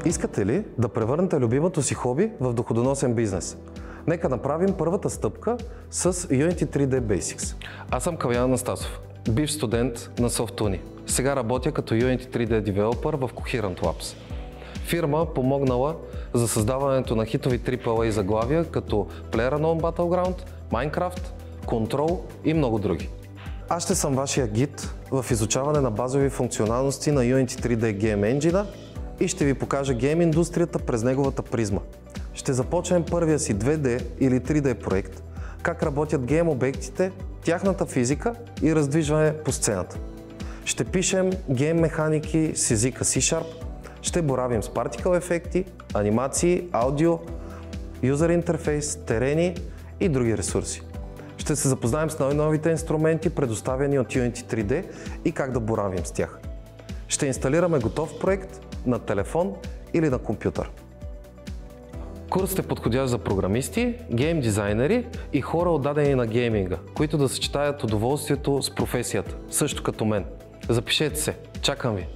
Искате ли да превърнете любимото си хоби в доходоносен бизнес? Нека направим първата стъпка с Unity 3D Basics. Аз съм Калян Анастасов, бивш студент на SoftUni. Сега работя като Unity 3D девелопър в Coherent Labs. Фирма, помогнала за създаването на хитови AAA заглавия като PlayerUnknown's Battleground, Minecraft, Control и много други. Аз ще съм вашия гид в изучаване на базови функционалности на Unity 3D Game Engine и ще ви покажа гейм индустрията през неговата призма. Ще започнем първия си 2D или 3D проект, как работят гейм обектите, тяхната физика и раздвижване по сцената. Ще пишем гейм механики с езика C#, ще боравим с партикъл ефекти, анимации, аудио, юзер интерфейс, терени и други ресурси. Ще се запознаем с най-новите инструменти, предоставени от Unity 3D и как да боравим с тях. Ще инсталираме готов проект на телефон или на компютър. Курсът е подходящ за програмисти, гейм дизайнери и хора отдадени на гейминга, които да съчетаят удоволствието с професията, също като мен. Запишете се, чакам ви!